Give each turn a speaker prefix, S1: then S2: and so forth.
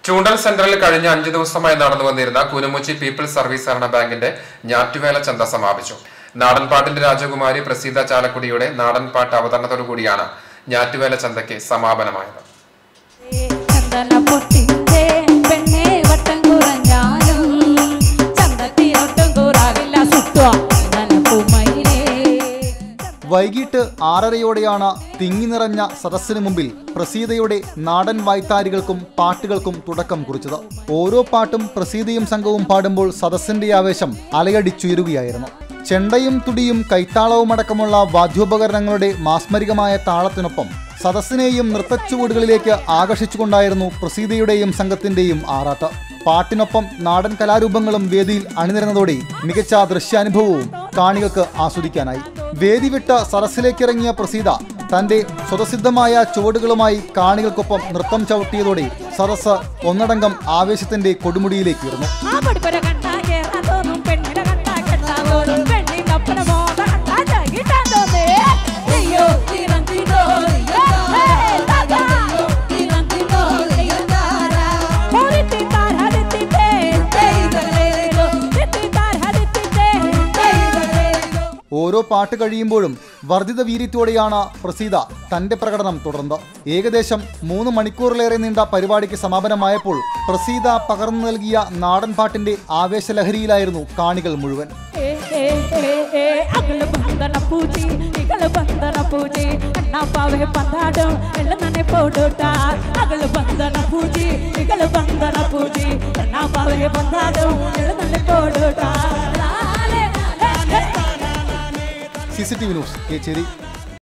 S1: ചൂണ്ടൽ സെന്ററിൽ കഴിഞ്ഞ 5 ദിവസമായി നടന്നു വന്നിരുന്ന കുനുമുച്ചി പീപ്പിൾസ് സർവീസ് സഹകരണ ബാങ്കിന്റെ ഞാറ്റുവേല ചന്ത സമാപിച്ചു. നാടൻപാട്ടിന്റെ രാജകുമാരി പ്രസീത ചാലക്കുടിയുടെ നാടൻപാട്ട് അവതരണത്തോടുകൂടിയാണ് ഞാറ്റുവേല ചന്തയ്ക്ക് സമാപനമായത്.
S2: വൈകിട്ട് 6:30യോടെയാണ് തിങ്ങി നിറഞ്ഞ സദസ്സിന് മുമ്പിൽ പ്രസീതയുടെ നാടൻ വായ്ത്താരികൾക്കും പാട്ടുകൾക്കും തുടക്കം കുറിച്ചത്. ഓരോ പാട്ടും പ്രസീതയും സംഘവും പാടുമ്പോൾ സദസ്സിന്റെ ആവേശം അലയടിച്ചുയരുകയായിരുന്നു. ചെണ്ടയും തുടിയും കൈത്താളവുമടക്കമുള്ള വാദ്യോപകരണങ്ങളുടെ മാസ്മരികമായ താളത്തിനൊപ്പം സദസ്സിനെയും നൃത്തച്ചുവടുകളിലേക്ക് ആകർഷിച്ചുകൊണ്ടായിരുന്നു പ്രസീതയുടെയും സംഘത്തിന്റെയും ആറാട്ട്. പാട്ടിനൊപ്പം നാടൻ കലാരൂപങ്ങളും വേദിയിൽ അണിനിരന്നതോടെ മികച്ച ദൃശ്യാനുഭവവും കാണികൾക്ക് ആസ്വദിക്കാനായി. വേദി വിട്ട സദസ്സിലേക്കിറങ്ങിയ പ്രസീത തന്റെ സ്വതസിദ്ധമായ ചുവടുകളുമായി കാണികൾക്കൊപ്പം നൃത്തം ചവിട്ടിയതോടെ സദസ്സ് ഒന്നടങ്കം ആവേശത്തിന്റെ കൊടുമുടിയിലേക്ക് ഉയർന്നു. ഓരോ പാട്ട് കഴിയുമ്പോഴും വർദ്ധിത വീര്യത്തോടെയാണ് പ്രസീത തന്റെ പ്രകടനം തുടർന്നത്. ഏകദേശം 3 മണിക്കൂറിലേറെ നീണ്ട പരിപാടിക്ക് സമാപനമായപ്പോൾ പ്രസീത പകർന്നു നൽകിയ നാടൻ പാട്ടിന്റെ ആവേശലഹരിയിലായിരുന്നു കാണികൾ മുഴുവൻ. CCTV news, Kecheri.